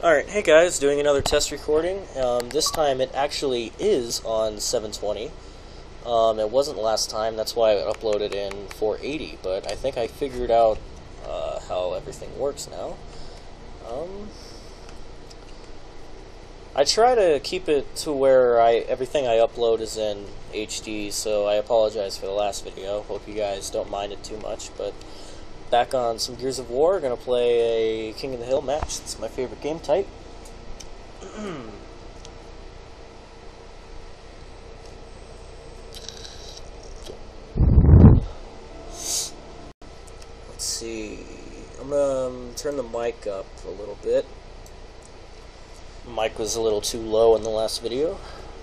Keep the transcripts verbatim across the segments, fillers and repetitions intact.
Alright, hey guys, doing another test recording. Um, this time it actually is on seven twenty. Um, it wasn't last time, that's why I uploaded in four eighty, but I think I figured out uh, how everything works now. Um, I try to keep it to where I everything I upload is in H D, so I apologize for the last video. Hope you guys don't mind it too much, but back on some Gears of War, gonna play a King of the Hill match. It's my favorite game type. Let's see. I'm gonna um, turn the mic up a little bit. Mic was a little too low in the last video.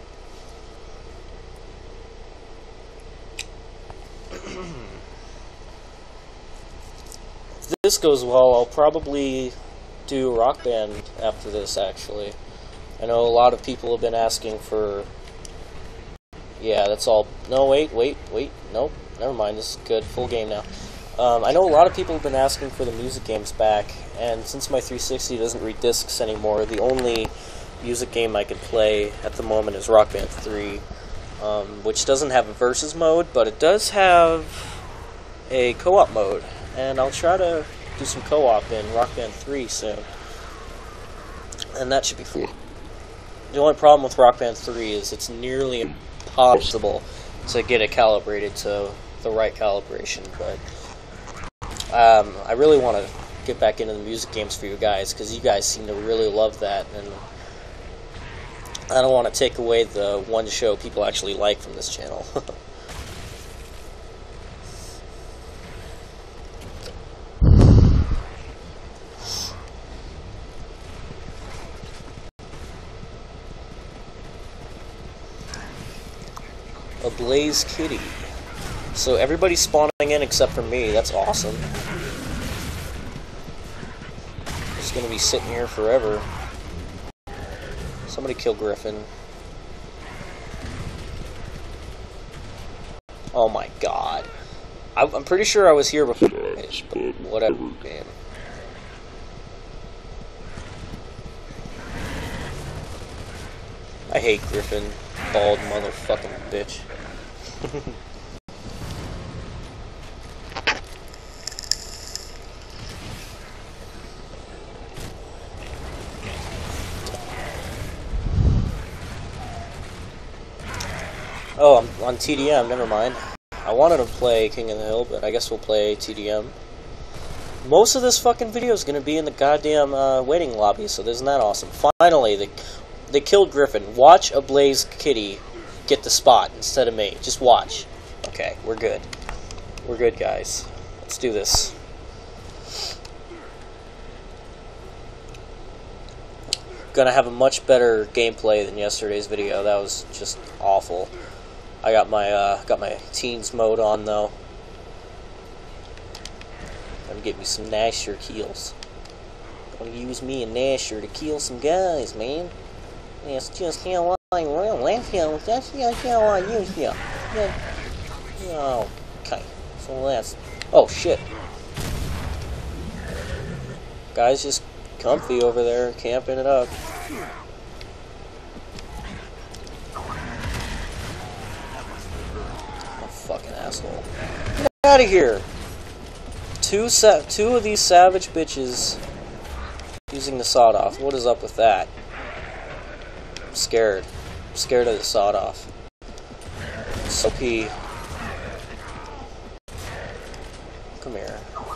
If this goes well, I'll probably do Rock Band after this, actually. I know a lot of people have been asking for... Yeah, that's all... No, wait, wait, wait, nope, never mind, this is good, full game now. Um, I know a lot of people have been asking for the music games back, and since my three sixty doesn't read discs anymore, the only music game I can play at the moment is Rock Band three, um, which doesn't have a versus mode, but it does have a co-op mode, and I'll try to do some co-op in Rock Band three soon, and that should be cool. The only problem with Rock Band three is it's nearly impossible to get it calibrated to the right calibration, but um, I really want to get back into the music games for you guys, because you guys seem to really love that, and I don't want to take away the one show people actually like from this channel. A Blaze Kitty. So everybody's spawning in except for me. That's awesome. Just gonna be sitting here forever. Somebody kill Griffin. Oh my god. I, I'm pretty sure I was here before, but whatever, man. I hate Griffin. Bald motherfucking bitch. Oh, I'm on T D M, never mind. I wanted to play King of the Hill, but I guess we'll play T D M. Most of this fucking video is going to be in the goddamn uh, waiting lobby, so isn't that awesome? Finally, they, they killed Griffin. Watch a Blaze Kitty get the spot instead of me. Just watch. Okay, we're good. We're good, guys. Let's do this. Gonna have a much better gameplay than yesterday's video. That was just awful. I got my uh, got my teens mode on though. Gonna get me some Nasher kills. Gonna use me and Nasher to kill some guys, man. It's just how I roll. That's how that's how I use you. Oh, okay. So that's. Oh shit. Guys just comfy over there, camping it up. Fucking asshole. Get out of here! Two sa two of these savage bitches using the sawed off. What is up with that? I'm scared. I'm scared of the sawed off. So P. Come here.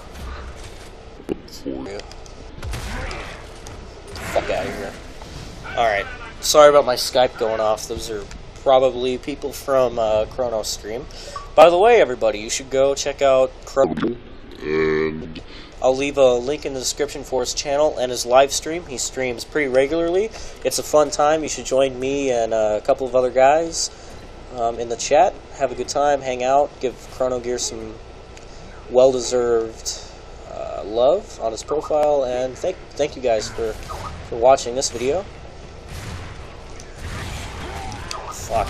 Fuck out of here. Alright. Sorry about my Skype going off. Those are probably people from uh, Chrono's stream. By the way, everybody, you should go check out Chrono. And I'll leave a link in the description for his channel and his live stream. He streams pretty regularly. It's a fun time. You should join me and uh, a couple of other guys um, in the chat. Have a good time, hang out, give Chrono Gear some well-deserved uh, love on his profile, and thank thank you guys for for watching this video. Fuck.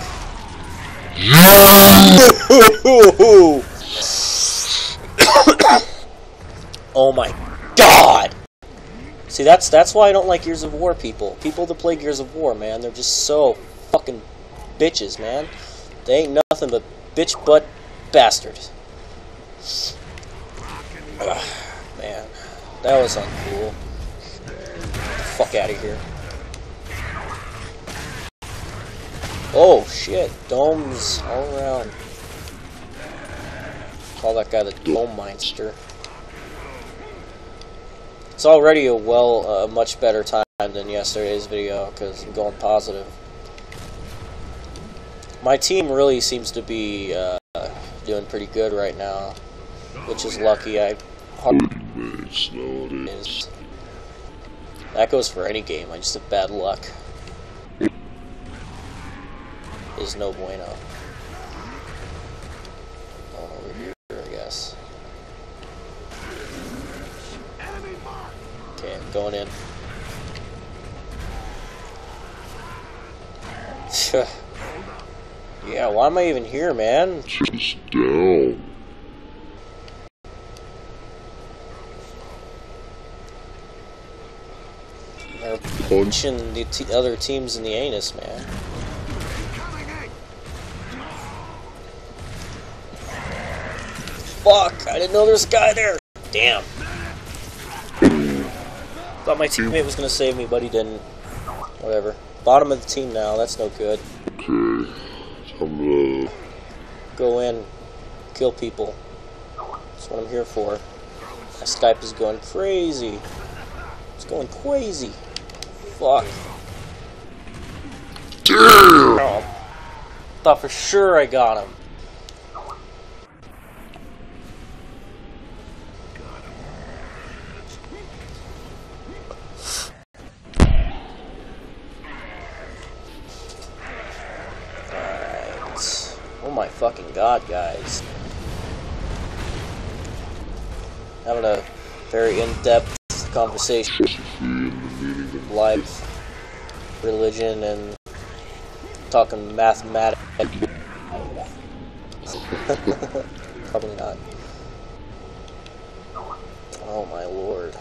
Oh my god! See, that's that's why I don't like Gears of War people. People that play Gears of War, man, they're just so fucking bitches, man. They ain't nothing but bitch butt bastards. Ugh, man, that was uncool. Get the fuck out of here. Oh shit, domes all around. Call that guy the Dome Meister. It's already a well, a uh, much better time than yesterday's video because I'm going positive. My team really seems to be uh, doing pretty good right now, which is lucky. I is that goes for any game. I just have bad luck. Is no bueno. Going over here, I guess. Okay, I'm going in. Yeah, why am I even here, man? Just down. They're punching the t other teams in the anus, man. Fuck! I didn't know there was a guy there! Damn. Thought my teammate was gonna save me, but he didn't. Whatever. Bottom of the team now, that's no good. Okay. I'm, uh... Go in. Kill people. That's what I'm here for. My Skype is going crazy. It's going crazy. Fuck. Damn! Oh. Thought for sure I got him. Oh my fucking god, guys. Having a very in-depth conversation with life, religion, and talking mathematics. Probably not. Oh my lord.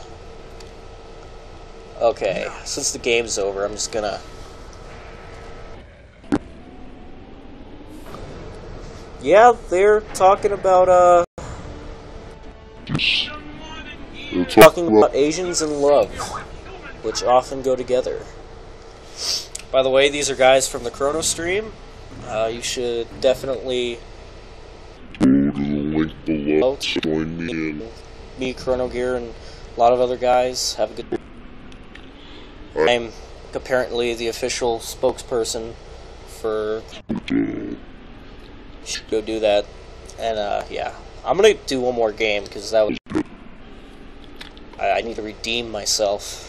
Okay, since the game's over, I'm just gonna... Yeah, they're talking about, uh... They're talking about Asians and love, which often go together. By the way, these are guys from the Chrono stream. Uh, you should definitely... Go to the link below. Join me in. Me, Chrono Gear, and a lot of other guys. Have a good... I'm apparently the official spokesperson for... Should go do that, and uh, yeah, I'm gonna do one more game because that was I, I need to redeem myself.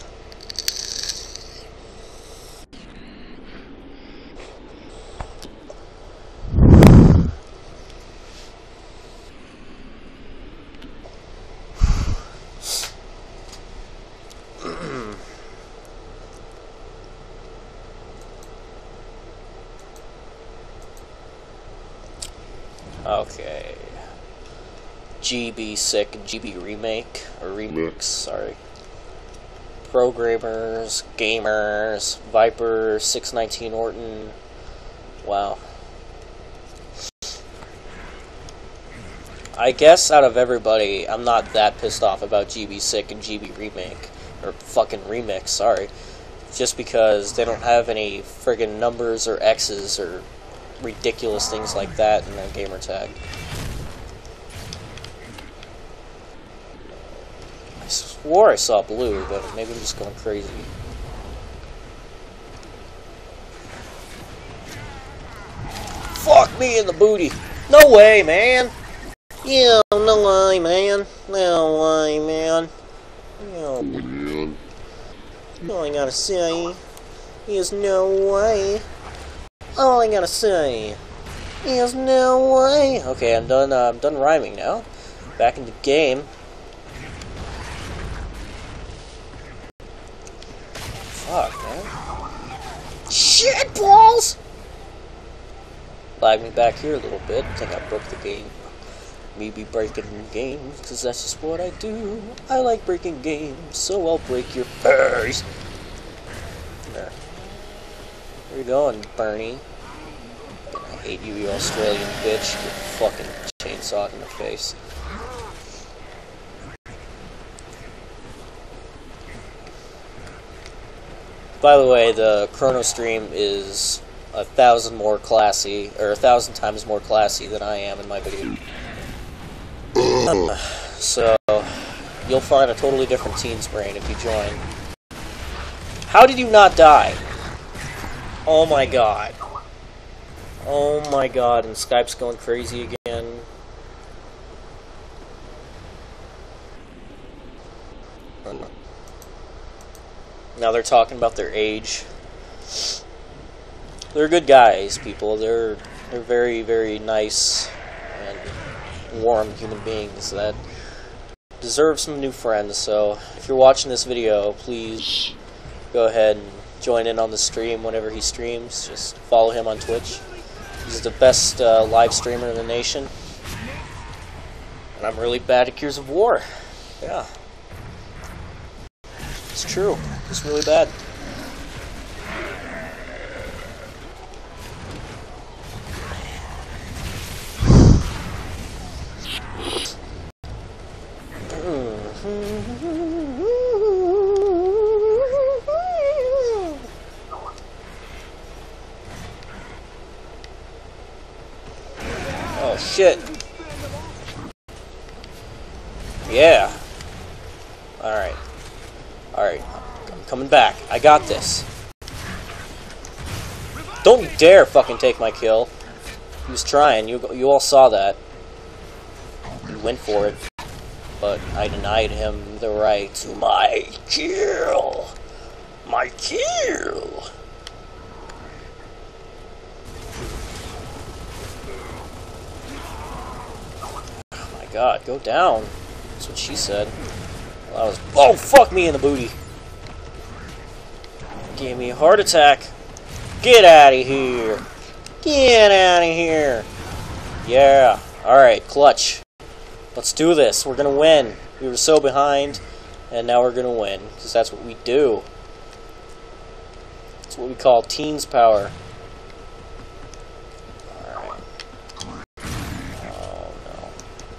Okay. G B Sick and G B Remake, or Remix, sorry. Programmers, Gamers, Viper, six nineteen Orton. Wow. I guess out of everybody, I'm not that pissed off about G B Sick and G B Remake, or fucking Remix, sorry. Just because they don't have any friggin' numbers or X's or ridiculous things like that in their gamer tag. I swore I saw blue, but maybe I'm just going crazy. Fuck me in the booty! No way, man! Yeah, no way, man. No way, man. No. Man. All I gotta say is no way. All I gotta say is no way. Okay, I'm done. Uh, I'm done rhyming now. Back in the game. Fuck, man. Shit balls! Lag me back here a little bit. I think I broke the game. me be breaking games, cause that's just what I do. I like breaking games, so I'll break your face. There. Where you going, Bernie? I hate you, you Australian bitch. Get fucking chainsawed in the face. By the way, the Chrono Stream is a thousand more classy, or a thousand times more classy than I am in my video. So, you'll find a totally different Teen's Brain if you join. How did you not die? Oh my god. Oh my god, and Skype's going crazy again. Now they're talking about their age. They're good guys, people. They're they're very, very nice and warm human beings that deserve some new friends. So if you're watching this video, please go ahead and join in on the stream whenever he streams. Just follow him on Twitch. He's the best uh, live streamer in the nation. And I'm really bad at Gears of War. Yeah. It's true. It's really bad. Oh shit. Yeah. Alright. Alright. I'm coming back. I got this. Don't you dare fucking take my kill. He was trying. You, you all saw that. He went for it. But I denied him the right to my kill. My kill. Oh my god, go down. That's what she said. Well, I was. Oh, fuck me in the booty. Gave me a heart attack. Get out of here. Get out of here. Yeah. Alright, clutch. Let's do this. We're gonna win. We were so behind, and now we're gonna win. Because that's what we do. That's what we call teens power. Alright. Oh no.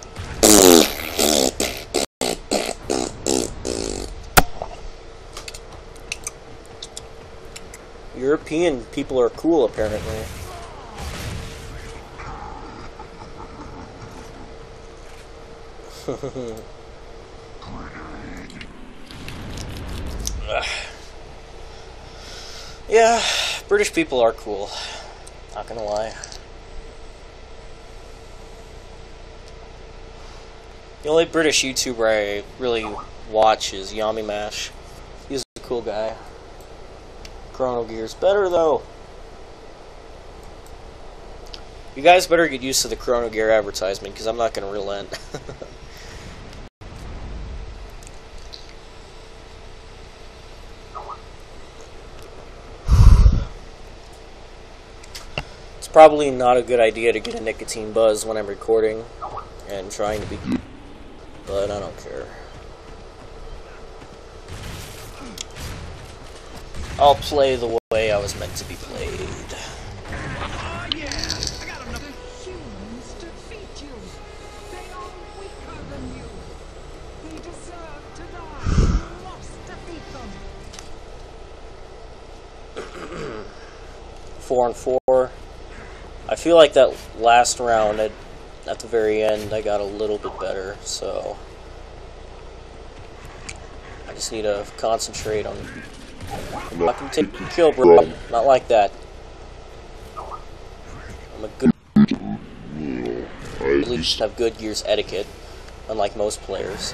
European people are cool, apparently. Yeah, British people are cool. Not gonna lie. The only British YouTuber I really watch is Yami Mash. He's a cool guy. Chrono Gear's better though. You guys better get used to the Chrono Gear advertisement because I'm not gonna relent. It's probably not a good idea to get a nicotine buzz when I'm recording and trying to be, but I don't care. I'll play the way I was meant to be played. Oh yeah, I got enough. The humans defeat you. They are weaker than you. They deserve to die. You must defeat them. Four and four. I feel like that last round at, at the very end I got a little bit better, so I just need to concentrate on I can take a kill, bro. Not like that. I'm a good at least have good Gears etiquette, unlike most players.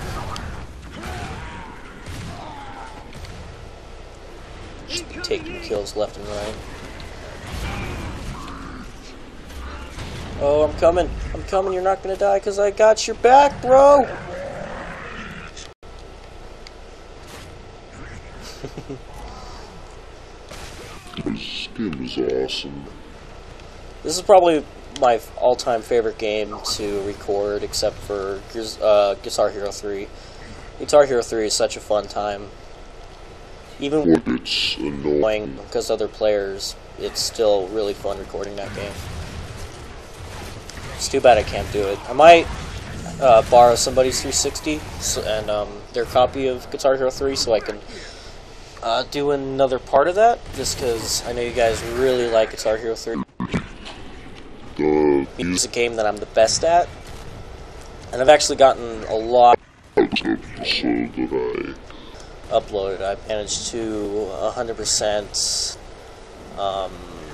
Just be taking kills left and right. Oh, I'm coming. I'm coming. You're not gonna die because I got your back, bro. His skin is awesome. This is probably my all-time favorite game to record, except for uh, Guitar Hero three. Guitar Hero three is such a fun time. Even when it's annoying. because other players, it's still really fun recording that game. It's too bad I can't do it. I might uh, borrow somebody's three sixty so, and um, their copy of Guitar Hero three so I can uh, do another part of that, just because I know you guys really like Guitar Hero three. The It's a game that I'm the best at, and I've actually gotten a lot episode that uploaded. I managed to one hundred percent um,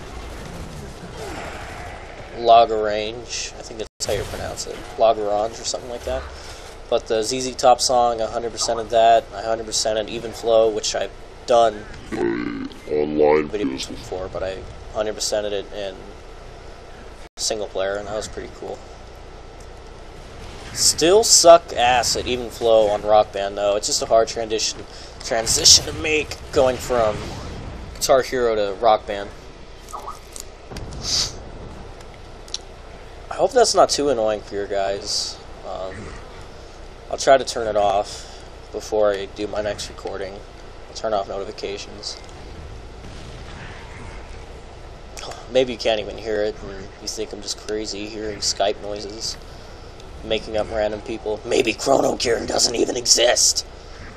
Lagrange, I think that's how you pronounce it, Lagrange or something like that. But the Z Z Top song, one hundred percent of that, one hundred percent in Even Flow, which I've done I online videos business. before, but I one hundred percented it in single player, and that was pretty cool. Still suck ass at Even Flow on Rock Band, though. It's just a hard transition transition to make, going from Guitar Hero to Rock Band. I hope that's not too annoying for you guys. Um, I'll try to turn it off before I do my next recording. I'll turn off notifications. Maybe you can't even hear it, and you think I'm just crazy hearing Skype noises, making up random people. Maybe Chrono Gear doesn't even exist.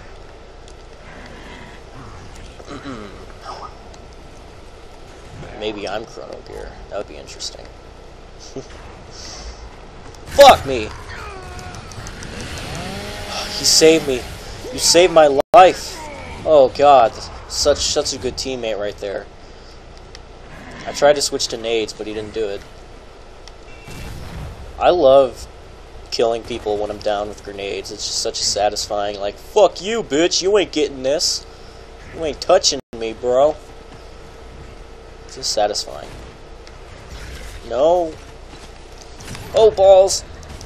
Maybe I'm Chrono Gear. That would be interesting. Fuck me! You saved me. You saved my life. Oh god, such such a good teammate right there. I tried to switch to nades, but he didn't do it. I love killing people when I'm down with grenades. It's just such a satisfying, like, fuck you, bitch, you ain't getting this. You ain't touching me, bro. It's just satisfying. No. Oh, balls.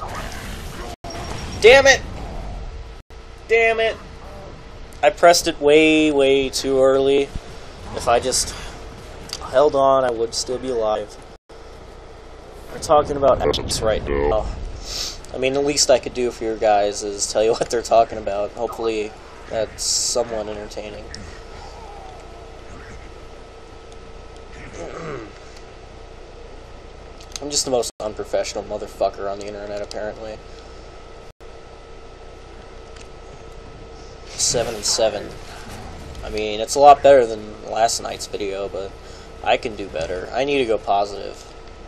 Damn it. Damn it. I pressed it way, way too early. If I just held on, I would still be alive. We're talking about X right now. I mean, the least I could do for you guys is tell you what they're talking about. Hopefully, that's somewhat entertaining. I'm just the most unprofessional motherfucker on the internet, apparently. Seven and seven. I mean, it's a lot better than last night's video, but I can do better. I need to go positive.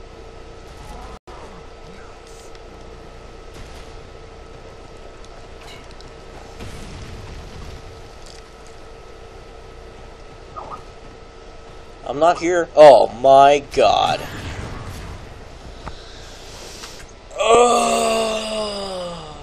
I'm not here. Oh my god. Oh.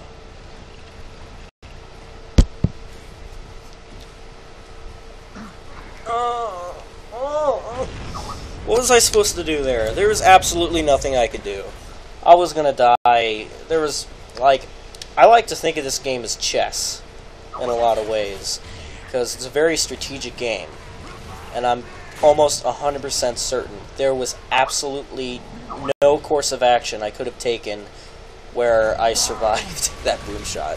Oh. Oh. What was I supposed to do there? There was absolutely nothing I could do. I was gonna die. There was, like, I like to think of this game as chess in a lot of ways, because it's a very strategic game, and I'm almost one hundred percent certain there was absolutely no course of action I could have taken where I survived that boom shot.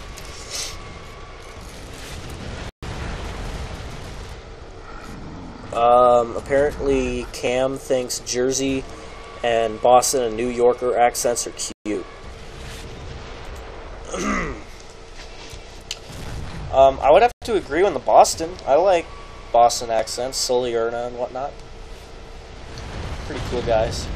Um, apparently Cam thinks Jersey and Boston and New Yorker accents are cute. um, I would have to agree on the Boston. I like Boston accents, Sully Erna and whatnot. Pretty cool guys.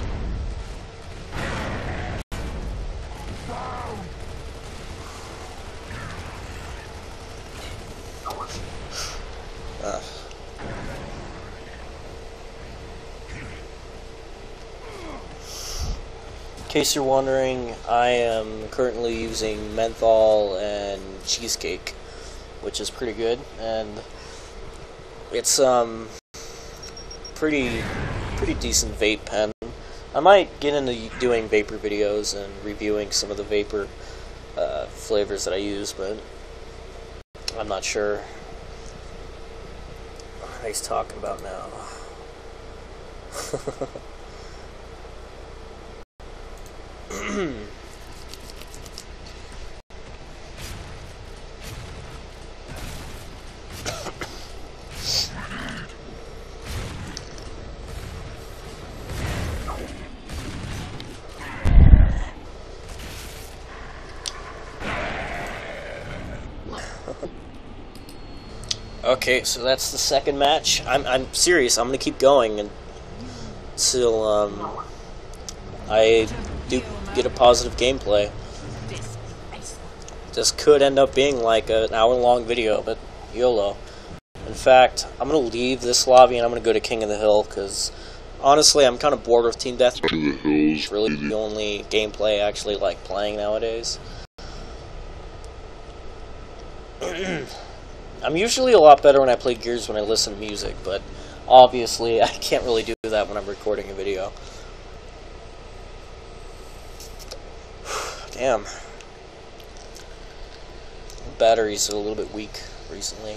Uh. In case you're wondering, I am currently using menthol and cheesecake, which is pretty good, and it's um pretty pretty decent vape pen. I might get into doing vapor videos and reviewing some of the vapor uh, flavors that I use, but I'm not sure what he's talking about now. Okay, so that's the second match. I'm I'm serious. I'm gonna keep going until um I do get a positive gameplay. This could end up being like an hour-long video, but YOLO. In fact, I'm gonna leave this lobby and I'm gonna go to King of the Hill because honestly, I'm kind of bored of Team Deathmatch. King of the Hill It's really the only gameplay I actually like playing nowadays. I'm usually a lot better when I play Gears when I listen to music, but obviously I can't really do that when I'm recording a video. Damn. Batteries are a little bit weak recently.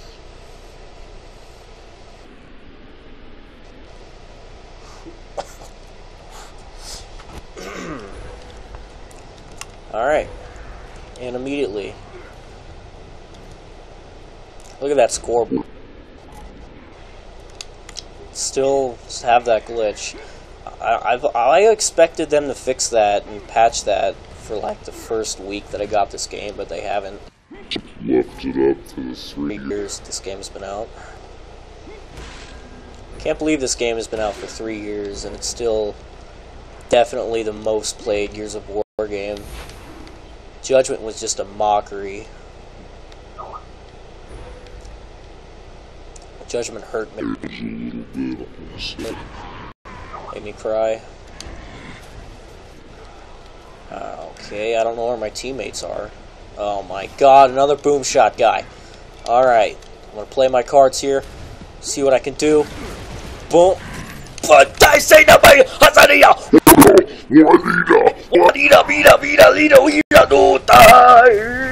Alright. And immediately. Look at that scoreboard. Still have that glitch. I, I've, I expected them to fix that and patch that for like the first week that I got this game, but they haven't. left it up for the three Three years this game has been out. Can't believe this game has been out for three years and it's still definitely the most played Gears of War game. Judgment was just a mockery. Judgment hurt me. years, a little bit, honestly. Made me cry. Uh, okay, I don't know where my teammates are. Oh my god, another boom shot guy. Alright, I'm gonna play my cards here. See what I can do. Boom. But I say nobody Hazaria! Juanita! Vida, vida, vida, vida, vida, no die!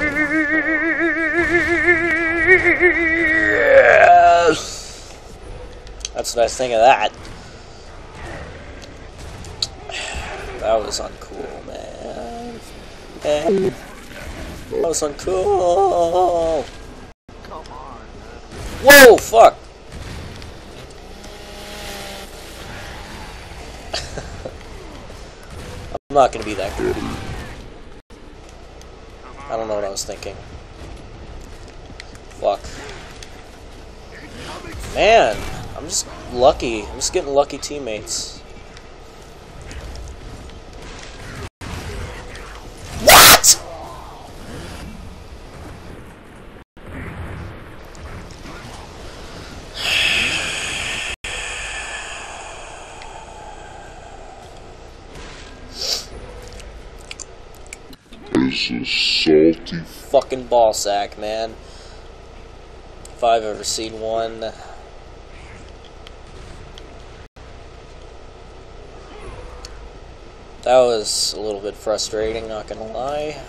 That's what I think of that. That was uncool, man. Man. That was uncool. Come on. Whoa, fuck. I'm not gonna be that good. I don't know what I was thinking. Fuck. Man, I'm just lucky. I'm just getting lucky teammates. What? This is salty. Fucking ball sack, man. If I've ever seen one. That was a little bit frustrating, not gonna lie.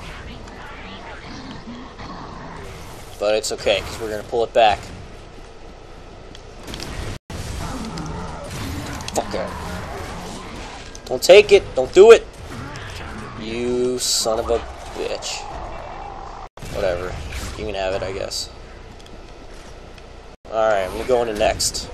But it's okay, because we're gonna pull it back. Fuck it. Don't take it! Don't do it! You son of a bitch. Whatever. You can have it, I guess. Alright, I'm gonna go into next.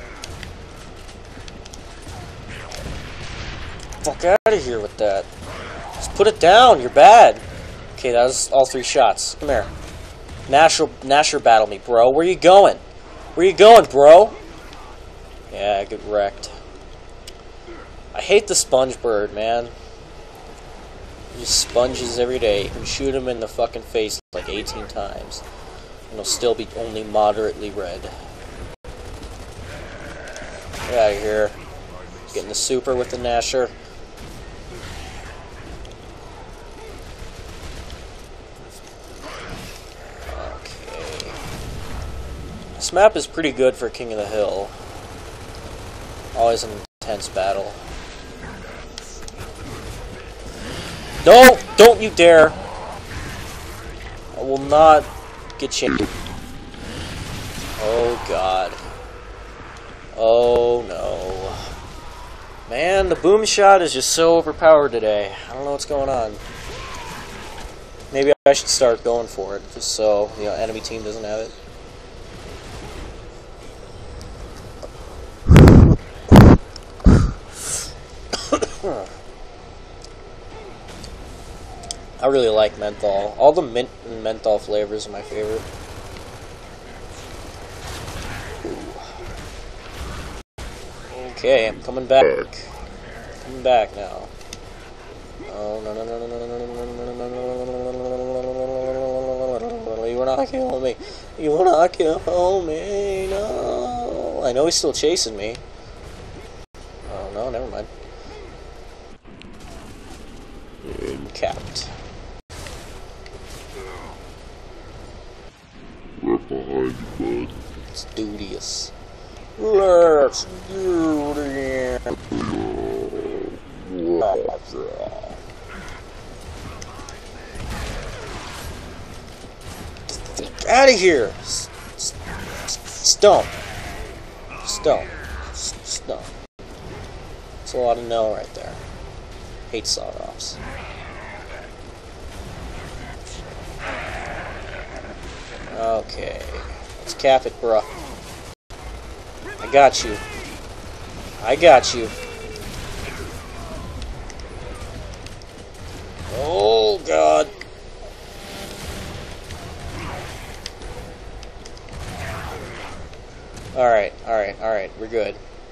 Fuck out of here with that. Just put it down, you're bad. Okay, that was all three shots. Come here. Nasher, Nasher battle me, bro. Where you going? Where you going, bro? Yeah, get wrecked. I hate the sponge bird, man. He just sponges every day. You can shoot him in the fucking face like eighteen times. And he'll still be only moderately red. Get out of here. Getting the super with the Nasher. Okay. This map is pretty good for King of the Hill. Always an intense battle. No! Don't you dare! I will not get you. Oh god. Oh no. Man, the boom shot is just so overpowered today. I don't know what's going on. Maybe I should start going for it, just so the enemy team doesn't have it. I really like menthol. All the mint and menthol flavors are my favorite. Okay, I'm coming back. Coming back now. Oh no no no no no no no no no no no no! You will not kill me. You will not kill me. No. I know he's still chasing me. Oh no, never mind. I'm capped. Right behind you, bud. It's duteous. Let's do it again. Get out of here! Stomp. Stomp. Stomp. That's a lot of no right there. Hate sawed-offs. Okay. Let's cap it, bruh. I got you. I got you. Oh, God. Alright, alright, alright. We're good.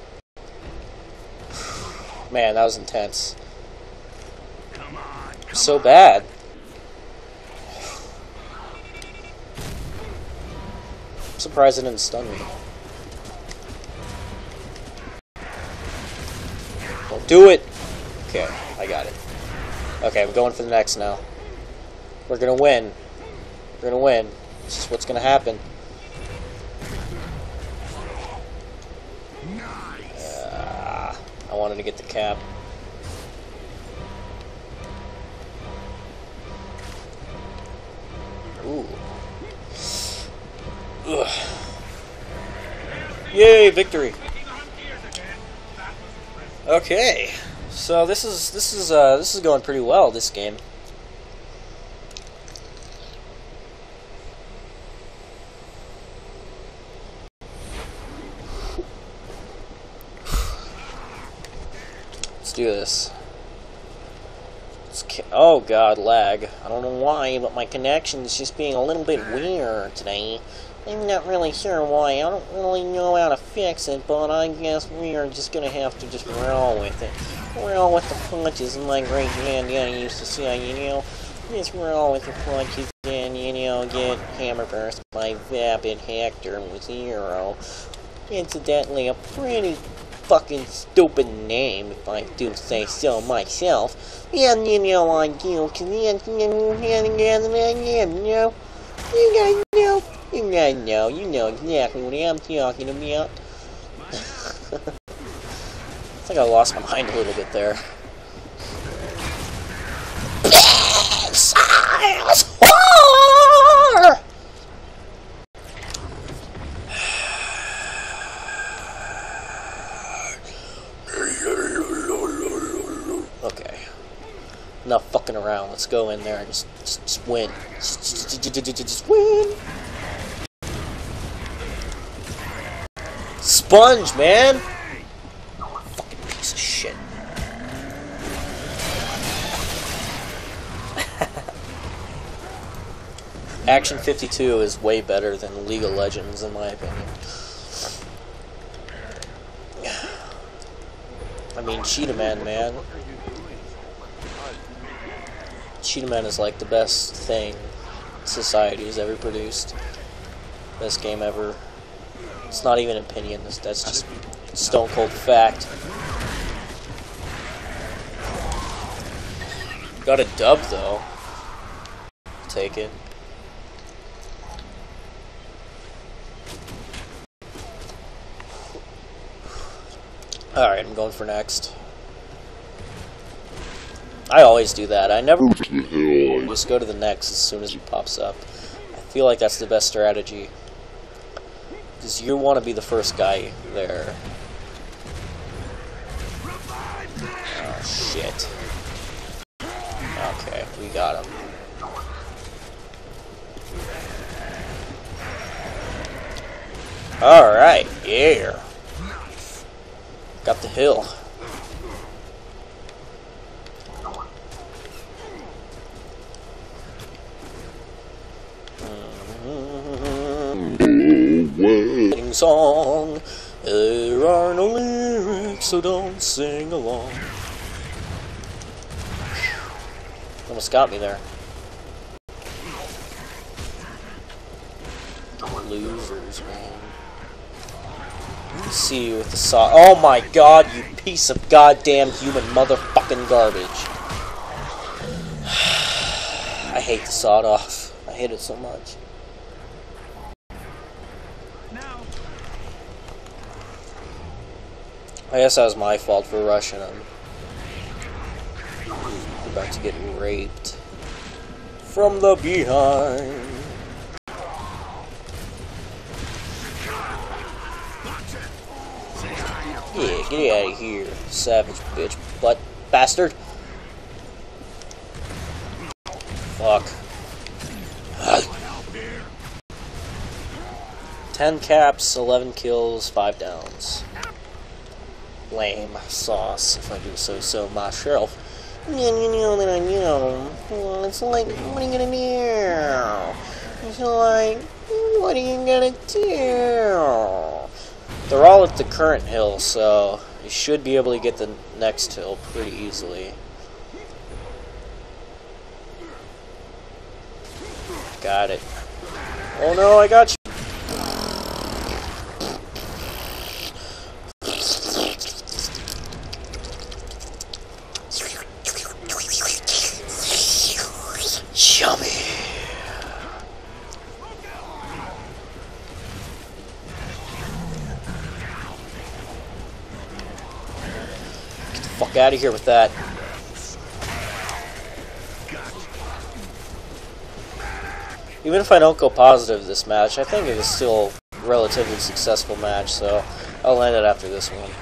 Man, that was intense. So bad. I'm surprised it didn't stun me. Don't do it! Okay, I got it. Okay, I'm going for the next now. We're gonna win. We're gonna win. This is what's gonna happen. Uh, I wanted to get the cap. Ooh. Ugh. Yay, victory! Okay, so this is this is uh, this is going pretty well. This game. Let's do this. Let's oh God, lag. I don't know why, but my connection is just being a little bit weird today. I'm not really sure why. I don't really know how to fix it, but I guess we are just gonna have to just roll with it. Roll with the punches, and my great granddaddy used to say, you know, just roll with the punches and, you know, get hammerburst by Vapid Hector with Zero. Incidentally, a pretty fucking stupid name, if I do say so myself. And, you know, I do, cause that's, you know, you know, you guys know. You guys know, you know exactly what I'm talking about. I think I lost my mind a little bit there. Okay. Enough fucking around. Let's go in there and just, just, just win. Just, just, just, just, just win. Sponge, man! Fucking piece of shit. Action fifty-two is way better than League of Legends, in my opinion. I mean, Cheetah Man, man. Cheetah Man is like the best thing society has ever produced. Best game ever. It's not even an opinion, that's just stone cold fact. Got a dub though. Take it. Alright, I'm going for next. I always do that. I never just go to the next as soon as it pops up. I feel like that's the best strategy. Because you want to be the first guy there. Shit. Okay, we got him. Alright, yeah. Got the hill. Sing song. There are no lyrics, so don't sing along. Almost got me there. Losers, man. See you with the saw. Oh my god, you piece of goddamn human motherfucking garbage. I hate the sawed off. I hate it so much. I guess that was my fault for rushing him. I'm about to get raped from the behind. Yeah, get out of here, savage bitch, butt bastard. Fuck. Ten caps, eleven kills, five downs. Lame sauce, if I do so so myself. You know that I know. Well, it's like, what are you gonna do? It's like, what are you gonna do? They're all at the current hill, so you should be able to get the next hill pretty easily. Got it. Oh no, I got you. Yummy. Get the fuck out of here with that. Even if I don't go positive this match, I think it was still a relatively successful match, so I'll end it after this one.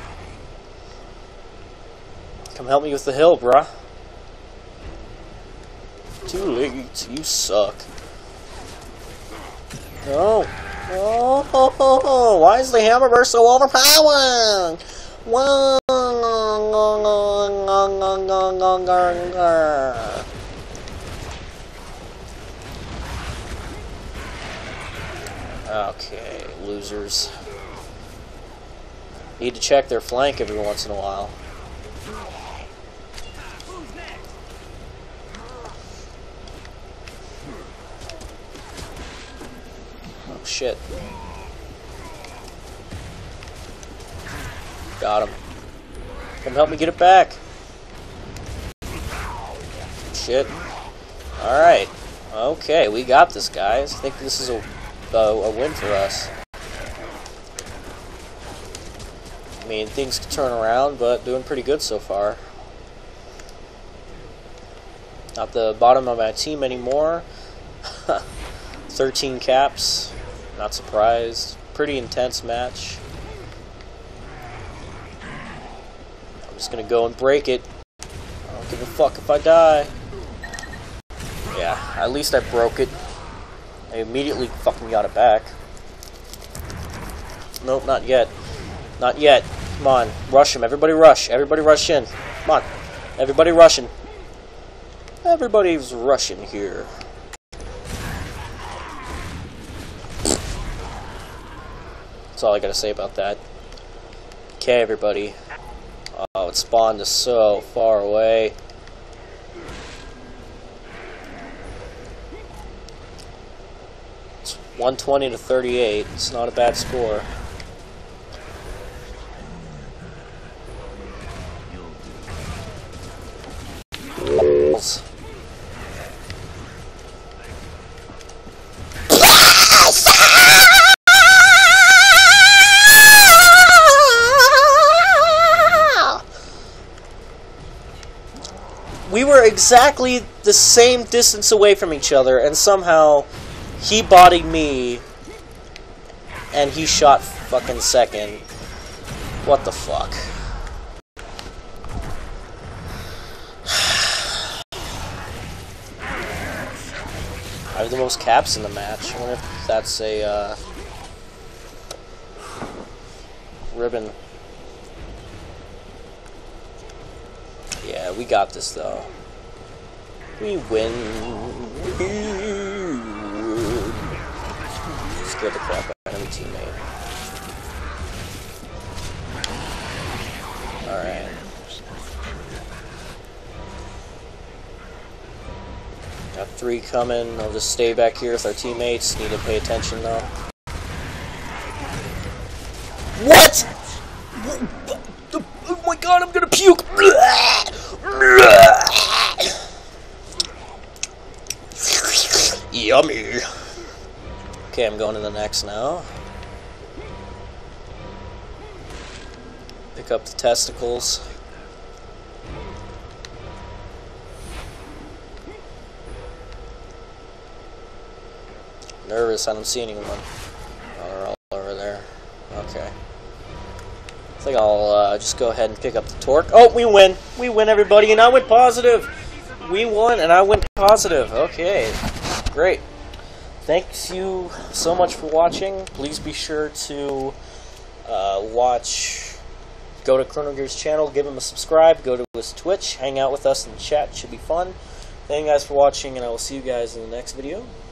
Come help me with the hill, bruh. Too late, you suck. No. Oh, oh, oh, oh. Why is the hammerburst so overpowering? Whoa. Okay, losers. Need to check their flank every once in a while. Oh shit. Got him. Come help me get it back. Shit. Alright. Okay, we got this, guys. I think this is a, a, a win for us. I mean, things could turn around, but doing pretty good so far. Not the bottom of my team anymore. thirteen caps. Not surprised. Pretty intense match. I'm just gonna go and break it. I don't give a fuck if I die. Yeah, at least I broke it. I immediately fucking got it back. Nope, not yet. Not yet. Come on, rush him. Everybody rush. Everybody rush in. Come on. Everybody rushing. Everybody's rushing here. That's all I gotta say about that. Okay, everybody. Oh, it spawned us so far away. It's one twenty to thirty-eight. It's not a bad score. We were exactly the same distance away from each other, and somehow he bodied me, and he shot fucking second. What the fuck? have the most caps in the match. I wonder if that's a uh, ribbon. Yeah, we got this though. We win. We win. Scared the crap out of enemy teammate. Alright. Got three coming. I'll just stay back here with our teammates. Need to pay attention though. What? Oh my god, I'm gonna puke! Yummy! Okay, I'm going to the next now. Pick up the testicles. Nervous, I don't see anyone. Oh, they're all over there. Okay. I think I'll uh, just go ahead and pick up the torque. Oh, we win! We win, everybody, and I went positive! We won, and I went positive. Okay. Great. Thanks you so much for watching. Please be sure to uh, watch, go to Chronogear's channel, give him a subscribe, go to his Twitch, hang out with us in the chat. It should be fun. Thank you guys for watching, and I will see you guys in the next video.